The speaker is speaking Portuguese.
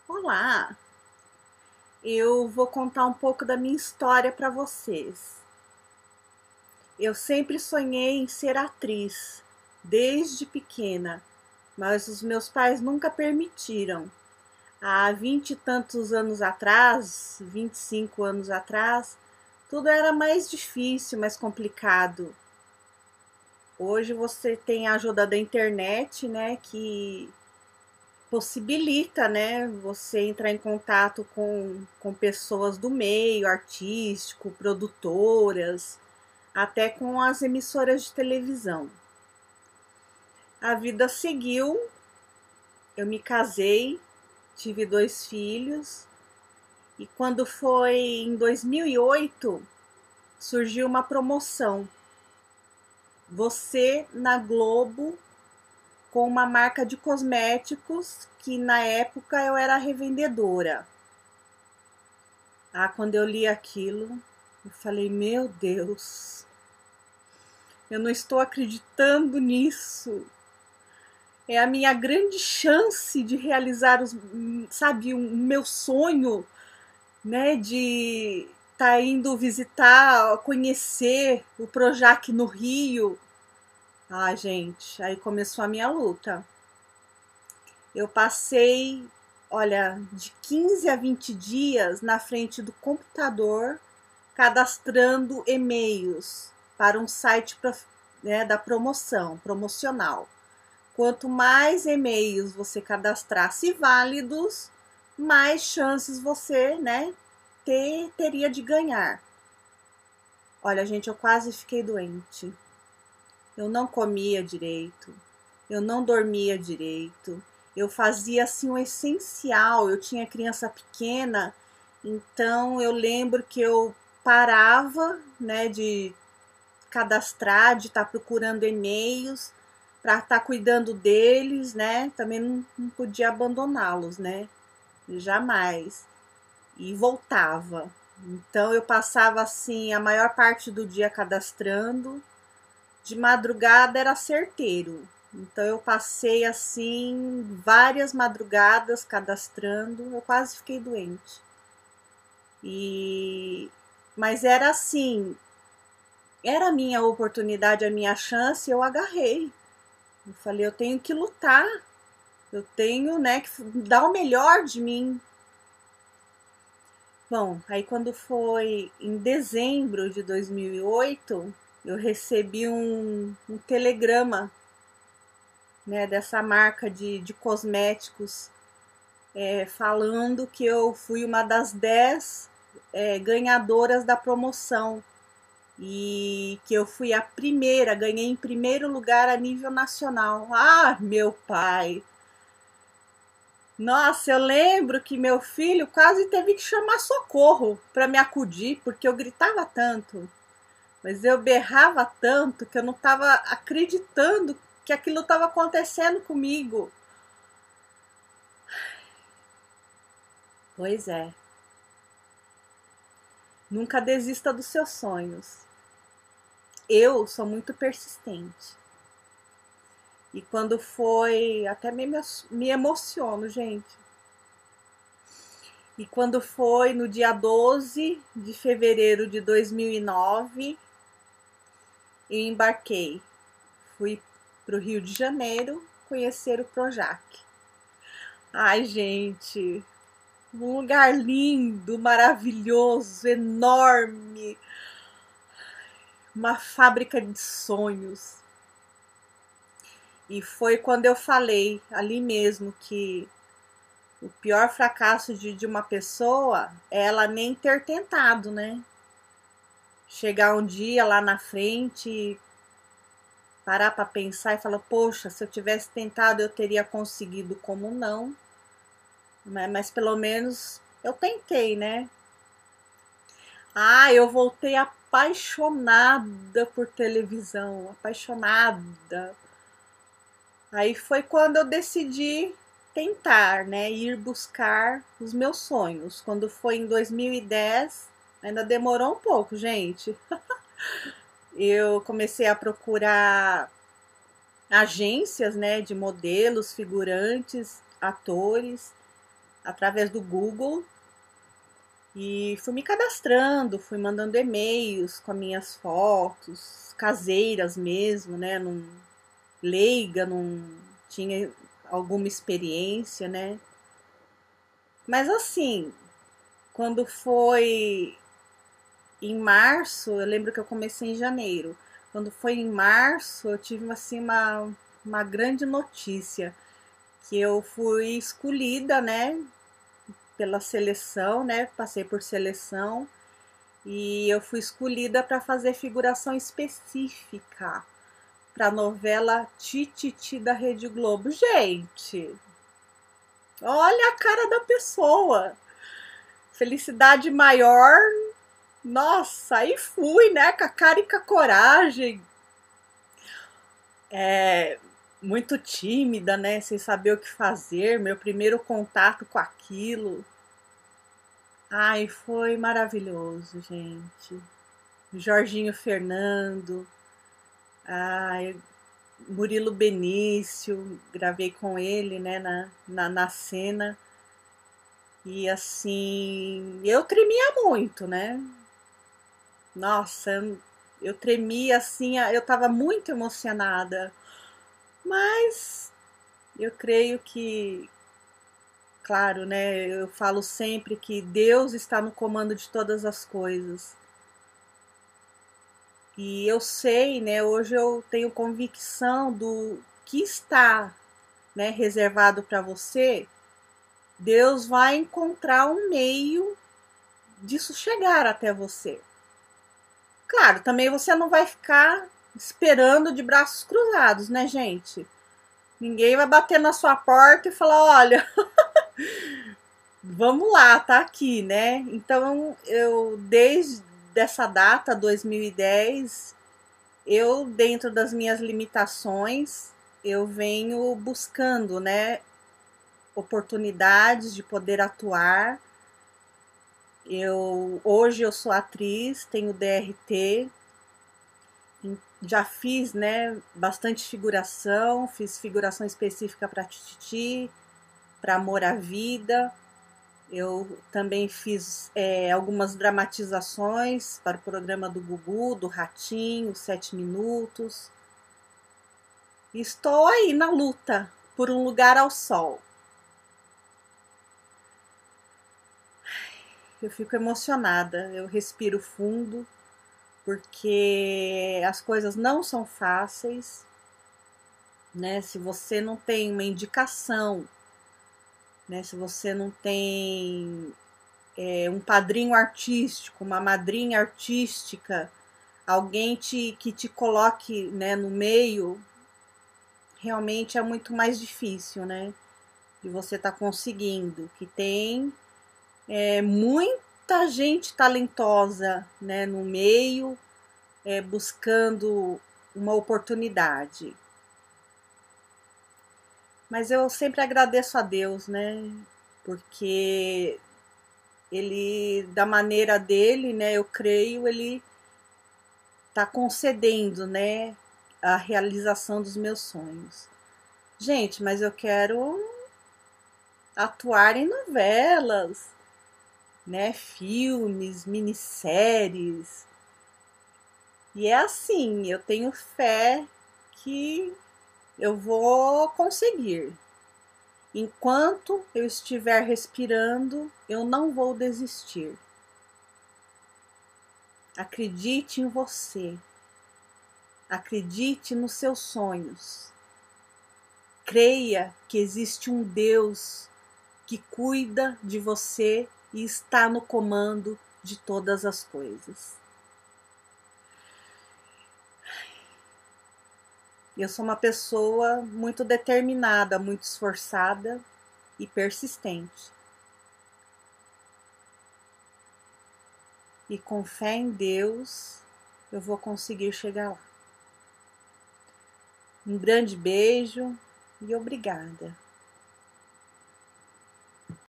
Olá, eu vou contar um pouco da minha história para vocês. Eu sempre sonhei em ser atriz, desde pequena, mas os meus pais nunca permitiram. Há 20 e tantos anos atrás, 25 anos atrás, tudo era mais difícil, mais complicado. Hoje você tem a ajuda da internet, né, que possibilita, né, você entrar em contato com pessoas do meio artístico, produtoras, até com as emissoras de televisão. A vida seguiu, eu me casei, tive 2 filhos, e quando foi em 2008, surgiu uma promoção. Você na Globo com uma marca de cosméticos que na época eu era revendedora. Quando eu li aquilo, eu falei, meu Deus, eu não estou acreditando nisso. É a minha grande chance de realizar o meu sonho, né, de estar indo visitar, conhecer o Projac no Rio. Gente, aí começou a minha luta. Eu passei, olha, de 15 a 20 dias na frente do computador, cadastrando e-mails para um site né, da promocional. Quanto mais e-mails você cadastrasse válidos, mais chances você, né, teria de ganhar. Olha, gente, eu quase fiquei doente. Eu não comia direito, eu não dormia direito, eu fazia assim o essencial. Eu tinha criança pequena, então eu lembro que eu parava, né, de cadastrar, de estar procurando e-mails para estar cuidando deles, né? Também não podia abandoná-los, né? Jamais. E voltava. Então eu passava assim a maior parte do dia cadastrando. De madrugada era certeiro. Então eu passei assim várias madrugadas cadastrando. Eu quase fiquei doente. Mas era assim, era a minha oportunidade, a minha chance, eu agarrei. Eu falei, eu tenho que lutar. Eu tenho, né, que dar o melhor de mim. Bom, aí quando foi em dezembro de 2008, eu recebi um telegrama, né, dessa marca de cosméticos, falando que eu fui uma das 10 ganhadoras da promoção e que eu fui a primeira, ganhei em primeiro lugar a nível nacional. Meu pai! Nossa, eu lembro que meu filho quase teve que chamar socorro para me acudir, porque eu gritava tanto, mas eu berrava tanto que eu não estava acreditando que aquilo estava acontecendo comigo. Pois é. Nunca desista dos seus sonhos. Eu sou muito persistente. E quando foi, até me emociono, gente. E quando foi no dia 12 de fevereiro de 2009, eu embarquei. Fui para o Rio de Janeiro conhecer o Projac. Gente, um lugar lindo, maravilhoso, enorme. Uma fábrica de sonhos. E foi quando eu falei ali mesmo que o pior fracasso de uma pessoa é ela nem ter tentado, né? Chegar um dia lá na frente, parar para pensar e falar, poxa, se eu tivesse tentado eu teria conseguido, como não. Mas pelo menos eu tentei, né? Eu voltei apaixonada por televisão, apaixonada. Aí foi quando eu decidi tentar, né, ir buscar os meus sonhos. Quando foi em 2010, ainda demorou um pouco, gente. Eu comecei a procurar agências, né, de modelos, figurantes, atores, através do Google e fui me cadastrando, fui mandando e-mails com as minhas fotos, caseiras mesmo, né? Leiga, não tinha alguma experiência, né? Mas assim, quando foi em março, eu lembro que eu comecei em janeiro. Quando foi em março, eu tive assim uma grande notícia, que eu fui escolhida, né, pela seleção, né? Passei por seleção e eu fui escolhida para fazer figuração específica para a novela Tititi da Rede Globo. Gente, olha a cara da pessoa. Felicidade maior. Nossa, aí fui, né? Com a cara e com a coragem. Muito tímida, né? Sem saber o que fazer. Meu primeiro contato com aquilo. Ai, foi maravilhoso, gente. Jorginho Fernando. Ai, Murilo Benício. Gravei com ele, né? Na cena. E assim, eu tremia muito, né? Nossa, eu tremia assim, eu estava muito emocionada, mas eu creio que, claro, né? Eu falo sempre que Deus está no comando de todas as coisas. E eu sei, né? Hoje eu tenho convicção do que está, né, reservado para você. Deus vai encontrar um meio disso chegar até você. Claro, também você não vai ficar esperando de braços cruzados, né, gente? Ninguém vai bater na sua porta e falar, olha, vamos lá, tá aqui, né? Então, eu desde essa data, 2010, eu dentro das minhas limitações, eu venho buscando, né, oportunidades de poder atuar. Hoje eu sou atriz, tenho DRT, já fiz, né, bastante figuração, fiz figuração específica para Tititi, para Amor à Vida. Eu também fiz algumas dramatizações para o programa do Gugu, do Ratinho, 7 Minutos. Estou aí na luta por um lugar ao sol. Eu fico emocionada, eu respiro fundo, porque as coisas não são fáceis, né? Se você não tem uma indicação, né? Se você não tem um padrinho artístico, uma madrinha artística, alguém que te coloque, né, no meio, realmente é muito mais difícil, né? De você estar conseguindo. Que tem muita gente talentosa, né, no meio, buscando uma oportunidade. Mas eu sempre agradeço a Deus, né? Porque ele, da maneira dele, né, eu creio, ele tá concedendo, né, a realização dos meus sonhos. Gente, mas eu quero atuar em novelas, né, filmes, minisséries. E é assim, eu tenho fé que eu vou conseguir. Enquanto eu estiver respirando, eu não vou desistir. Acredite em você. Acredite nos seus sonhos. Creia que existe um Deus que cuida de você e está no comando de todas as coisas. Eu sou uma pessoa muito determinada, muito esforçada e persistente. E com fé em Deus, eu vou conseguir chegar lá. Um grande beijo e obrigada.